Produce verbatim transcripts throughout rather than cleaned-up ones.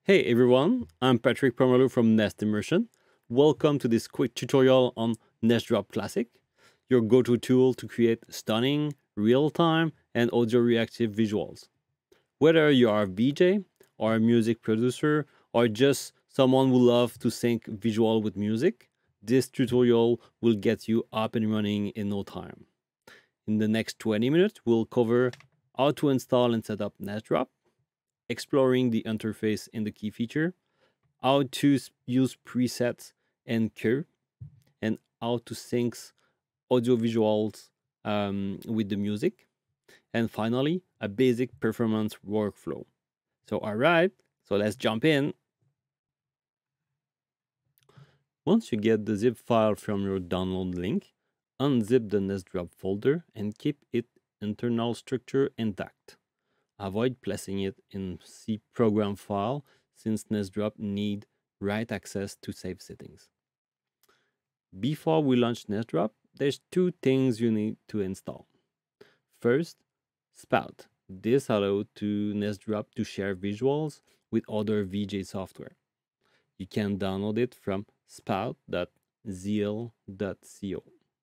Hey everyone, I'm Patrick Pomerleau from Nest Immersion. Welcome to this quick tutorial on NestDrop Classic, your go-to tool to create stunning, real-time, and audio-reactive visuals. Whether you are a V J, or a music producer, or just someone who loves to sync visual with music, this tutorial will get you up and running in no time. In the next twenty minutes, we'll cover how to install and set up NestDrop, exploring the interface in the key feature, how to use presets and curve, and how to sync audio visuals um, with the music, and finally, a basic performance workflow. So, all right, so let's jump in. Once you get the zip file from your download link, unzip the NestDrop folder and keep its internal structure intact. Avoid placing it in C program file since NestDrop need write access to save settings. Before we launch NestDrop, there's two things you need to install. First, Spout. This allows to NestDrop to share visuals with other V J software. You can download it from spout dot z l dot co.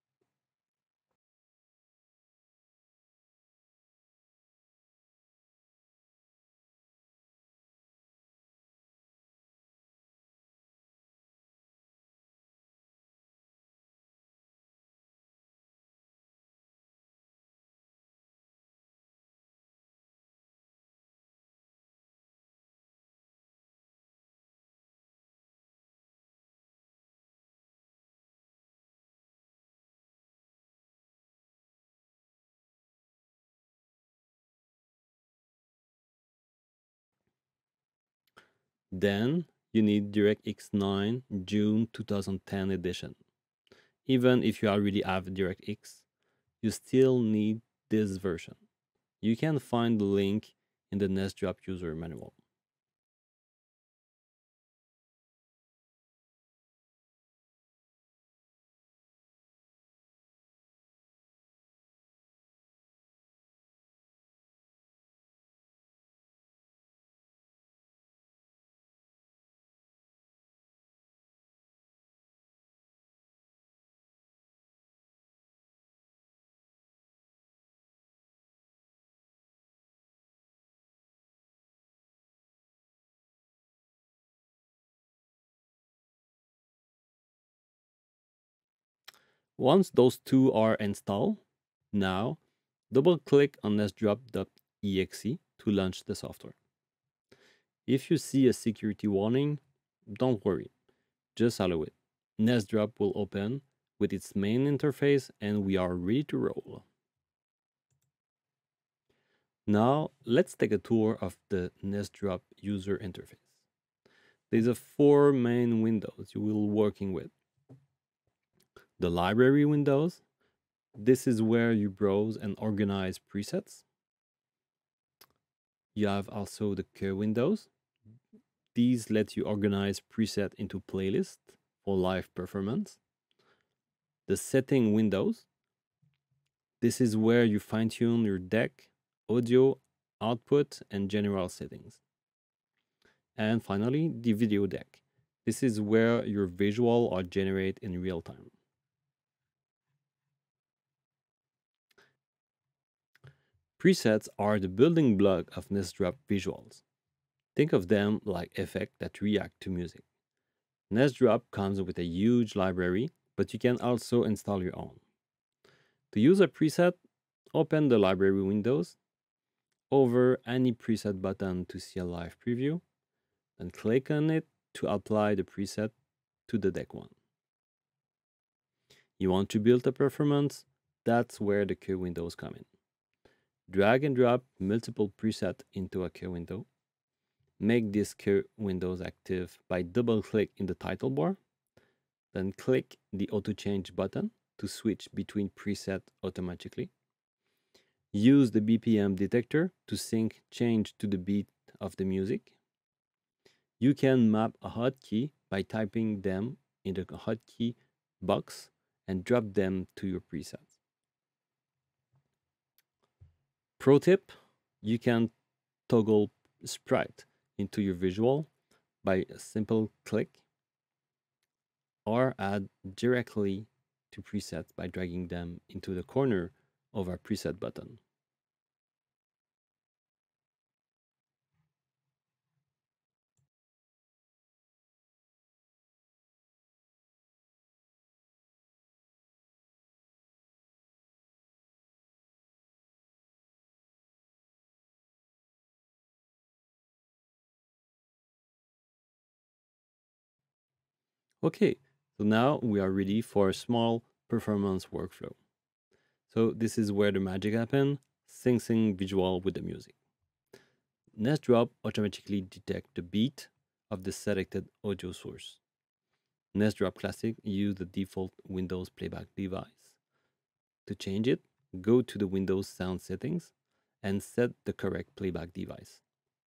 Then you need DirectX nine June two thousand ten edition. Even if you already have DirectX, you still need this version. You can find the link in the NestDrop user manual. Once those two are installed, now double click on nestdrop dot e x e to launch the software. If you see a security warning, don't worry, just allow it. NestDrop will open with its main interface and we are ready to roll. Now, let's take a tour of the NestDrop user interface. There's a four main windows you will working with. The library windows. This is where you browse and organize presets. You have also the queue windows. These let you organize preset into playlists for live performance. The setting windows. This is where you fine-tune your deck, audio, output, and general settings. And finally, the video deck. This is where your visual are generated in real time. Presets are the building block of NestDrop visuals. Think of them like effects that react to music. NestDrop comes with a huge library, but you can also install your own. To use a preset, open the library windows, hover any preset button to see a live preview, then click on it to apply the preset to the deck one. You want to build a performance? That's where the queue windows come in. Drag and drop multiple presets into a queue window. Make these queue windows active by double-click in the title bar. Then click the Auto Change button to switch between presets automatically. Use the B P M detector to sync change to the beat of the music. You can map a hotkey by typing them in the hotkey box and drop them to your presets. Pro tip, you can toggle sprite into your visual by a simple click, or add directly to presets by dragging them into the corner of our preset button. Okay, so now we are ready for a small performance workflow. So this is where the magic happens, syncing visual with the music. NestDrop automatically detects the beat of the selected audio source. NestDrop Classic uses the default Windows playback device. To change it, go to the Windows sound settings and set the correct playback device.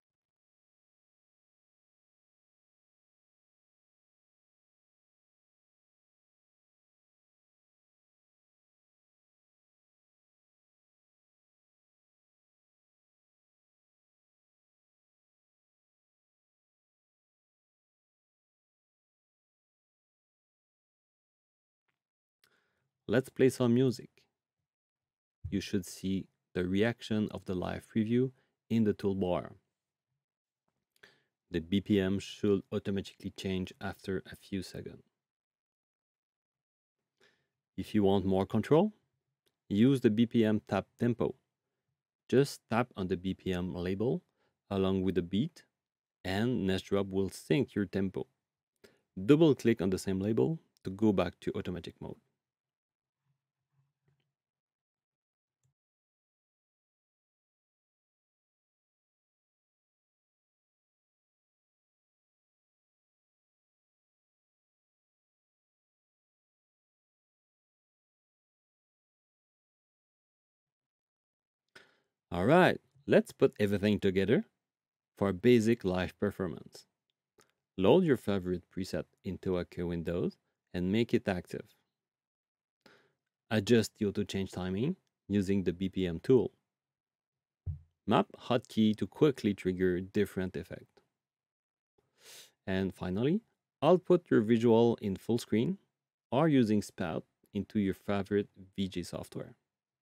Let's play some music. You should see the reaction of the live preview in the toolbar. The B P M should automatically change after a few seconds. If you want more control, use the B P M tap tempo. Just tap on the B P M label along with the beat, and NestDrop will sync your tempo. Double click on the same label to go back to automatic mode. All right, let's put everything together for basic live performance. Load your favorite preset into a queue window and make it active. Adjust the auto change timing using the B P M tool. Map hotkey to quickly trigger different effects. And finally, output your visual in full screen or using Spout into your favorite V J software.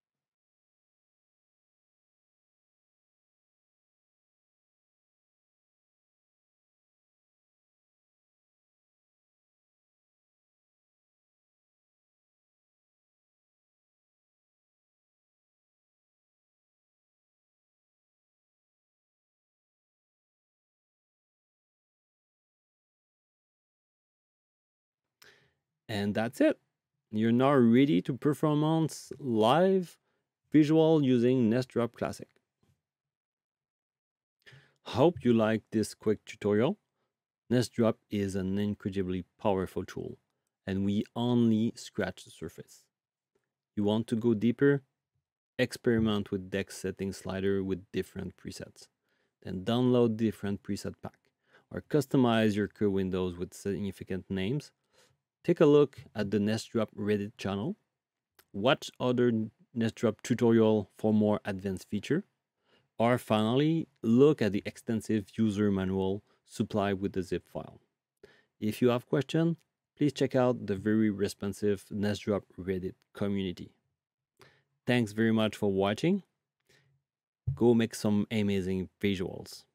And that's it. You're now ready to performance live visual using NestDrop Classic. Hope you like this quick tutorial. NestDrop is an incredibly powerful tool, and we only scratch the surface. You want to go deeper? Experiment with deck setting slider with different presets. Then download different preset pack, or customize your core windows with significant names. Take a look at the NestDrop Reddit channel. Watch other NestDrop tutorial for more advanced feature. Or finally, look at the extensive user manual supplied with the zip file. If you have questions, please check out the very responsive NestDrop Reddit community. Thanks very much for watching. Go make some amazing visuals.